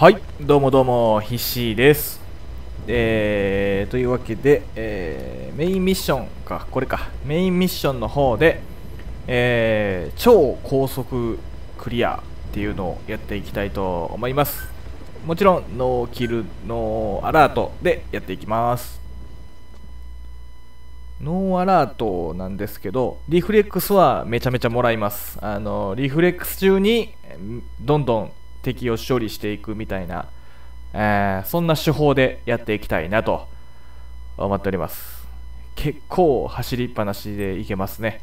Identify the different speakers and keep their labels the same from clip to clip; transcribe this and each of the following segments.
Speaker 1: はい、どうもどうも、ひっしーです。というわけで、メインミッションか、これか、メインミッションの方で、超高速クリアっていうのをやっていきたいと思います。もちろん、ノーキル、ノーアラートでやっていきます。ノーアラートなんですけど、リフレックスはめちゃめちゃもらいます。リフレックス中にどんどん敵を処理していくみたいな、そんな手法でやっていきたいなと思っております。結構走りっぱなしでいけますね。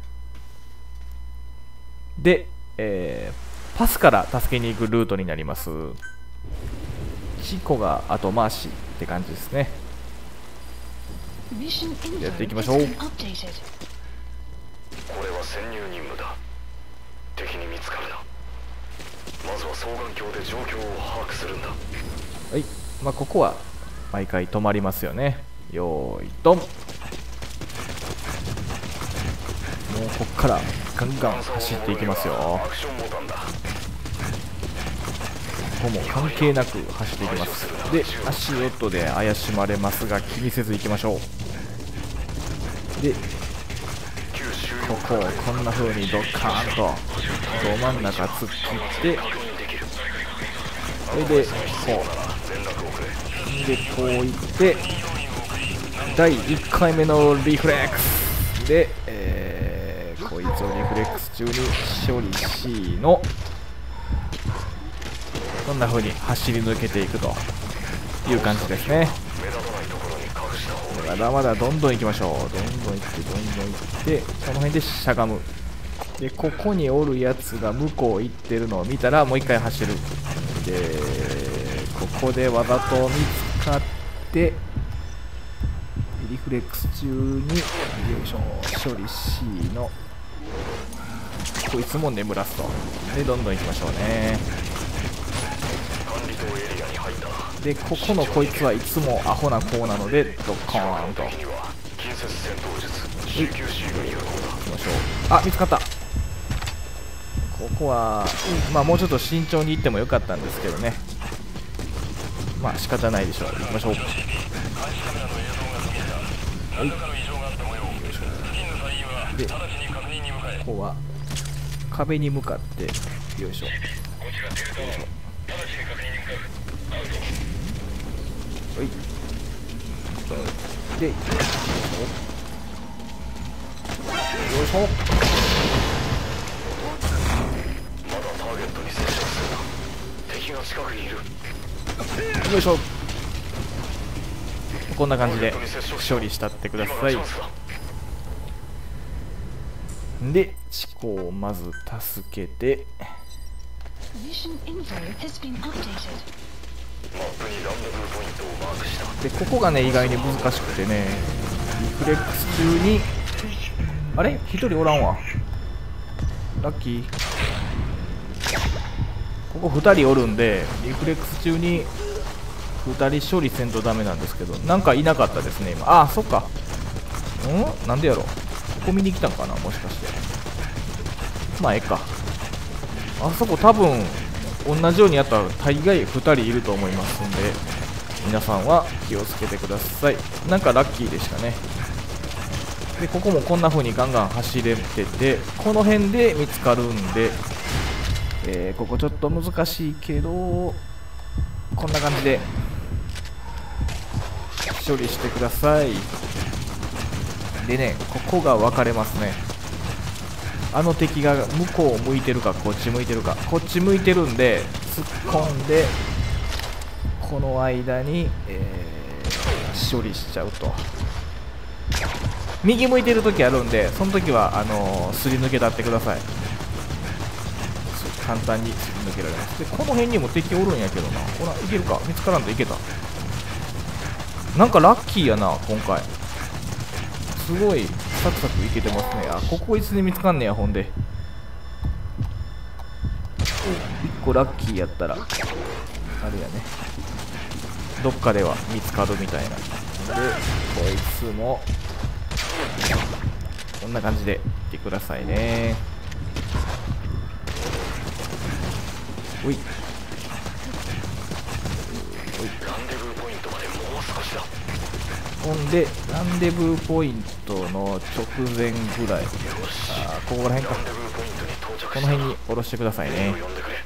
Speaker 1: で、パスから助けに行くルートになります。チコが後回しって感じですね。やっていきましょう。
Speaker 2: これは潜入任務だ。敵に見つかるな。まずは双眼鏡で状況を把握するんだ。
Speaker 1: はい、ここは毎回止まりますよね。よーいドン。もうこっからガンガン走っていきますよ。ここも関係なく走っていきます。で、足音で怪しまれますが気にせず行きましょう。で、ここをこんな風にドッカーンとど真ん中突っ切って、それでこういって第1回目のリフレックスで、こいつをリフレックス中に処理しのこんな風に走り抜けていくという感じですね。まだまだどんどん行きましょう。どんどん行ってどんどん行って、この辺でしゃがむ。で、ここにおるやつが向こう行ってるのを見たらもう一回走る。で、ここでわざと見つかってリフレックス中によいしょ処理 C のこいつも眠らすと。で、どんどん行きましょうね。で、ここのこいつはいつもアホな子なのでドッコーンと行きましょう。あ、見つかった。ここはもうちょっと慎重に行ってもよかったんですけどね。仕方ないでしょう。行きましょう。はい、で、ここは壁に向かってよいしょ。はい、で、よいしょ。
Speaker 2: まだターゲットに接触するな。敵が近くにいる。
Speaker 1: よいしょ。こんな感じで処理したってください。で、チコをまず助けて、で、ここがね意外に難しくてね、リフレックス中にあれ1人おらんわ。ラッキー。ここ2人おるんでリフレックス中に2人処理せんとダメなんですけど、なんかいなかったですね今。あ、そっか。なんでやろ。ここ見に来たんかな、もしかして。ええか。あそこ多分同じようにやったら大概2人いると思いますんで、皆さんは気をつけてください。なんかラッキーでしたね。で、ここもこんな風にガンガン走れてて、この辺で見つかるんで、ここちょっと難しいけどこんな感じで処理してください。でね、ここが分かれますね。あの敵が向こう向いてるかこっち向いてるか。こっち向いてるんで突っ込んでこの間に、処理しちゃうと。右向いてる時あるんで、その時はすり抜けたってください。簡単にすり抜けられます。で、この辺にも敵おるんやけどな。ほら、いけるか。見つからんといけた。なんかラッキーやな今回。すごいサクサクいけてますね。あ、こいつに見つかんねや。ほんで1個ラッキーやったらあれやね、どっかでは見つかるみたいな。で、こいつもこんな感じでいってくださいね。おい、 ほんでランデブーポイントの直前ぐらい、ここら辺か、この辺に下ろしてくださいね。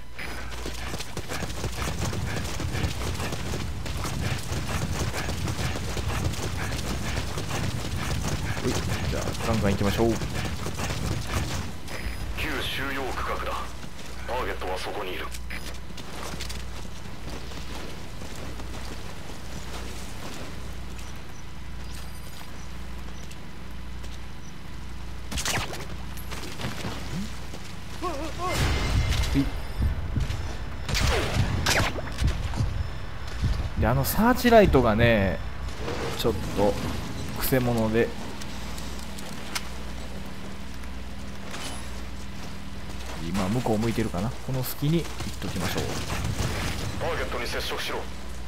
Speaker 1: じゃあガンガン行きましょう。
Speaker 2: 旧収容区画だ。ターゲットはそこにいる。
Speaker 1: でサーチライトがねちょっとくせ者で、今向こう向いてるかな。この隙に行っときましょう。
Speaker 2: ターゲットに接触しろ。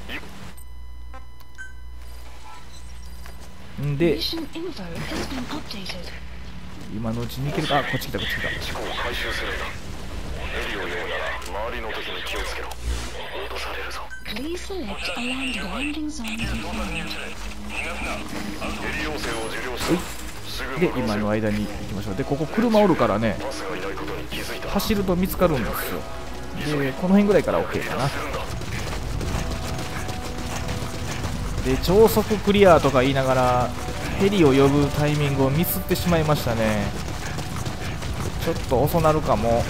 Speaker 1: んで今のうちに行けるか。こっち来たこっち来た。
Speaker 2: 事故を回収するんだ。ヘリを呼ぶなら周りの敵に気をつけろ。脅されるぞ。ヘリ要請を受領した。
Speaker 1: で今の間に行きましょう。でここ車おるからね、
Speaker 2: バスがいないことに気づいた。
Speaker 1: 走ると見つかるんですよ。でこの辺ぐらいから OK かな。で超速クリアとか言いながらヘリを呼ぶタイミングをミスってしまいましたね。ちょっと遅なるかも。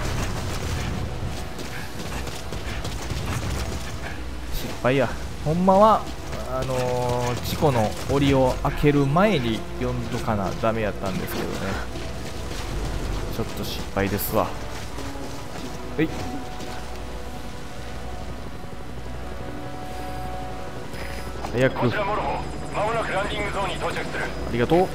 Speaker 1: 失敗や。ほんまは事故の檻を開ける前に呼んどかなダメやったんですけどね。ちょっと失敗ですわ。はい、早く。
Speaker 2: 間もなくランディングゾーンに到着する。
Speaker 1: ありがとう。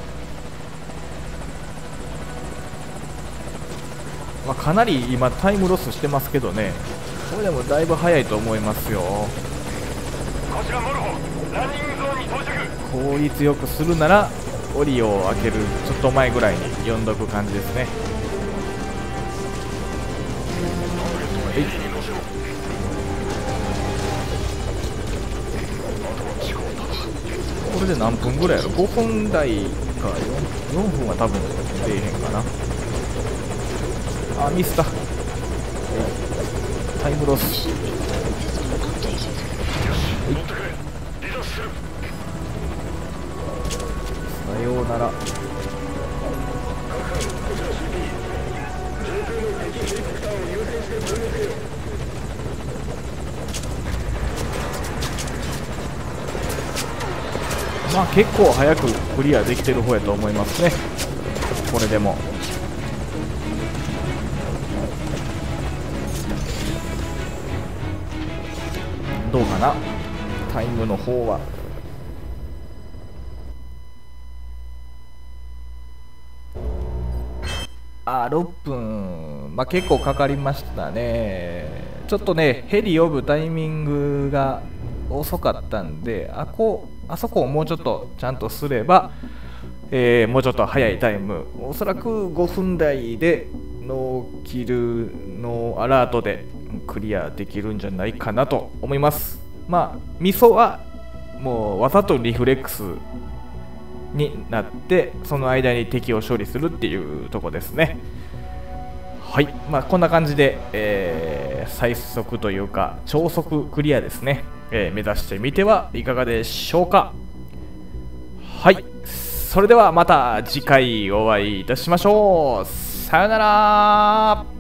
Speaker 1: まあ、かなり今タイムロスしてますけどね、これでもだいぶ早いと思いますよ。
Speaker 2: こちらモルホ、ランディングゾーンに到着。
Speaker 1: 効率よくするなら檻を開けるちょっと前ぐらいに呼んどく感じですね。はい、これで何分ぐらいやろ。5分台か 4分は多分出えへんかな。あ、ミスった。タイムロス。さようなら。まあ結構早くクリアできてる方やと思いますね、これでも。どうかな、タイムの方は。6分、まあ、結構かかりましたね。ちょっとねヘリ呼ぶタイミングが遅かったんで、あそこをもうちょっとちゃんとすれば、もうちょっと早いタイム、おそらく5分台でノーキルノーアラートでクリアできるんじゃないかなと思います。まあミソはもうわざとリフレックスになってその間に敵を処理するっていうとこですね。はい、まあ、こんな感じで、最速というか超速クリアですね、目指してみてはいかがでしょうか。はい、それではまた次回お会いいたしましょう。さよなら。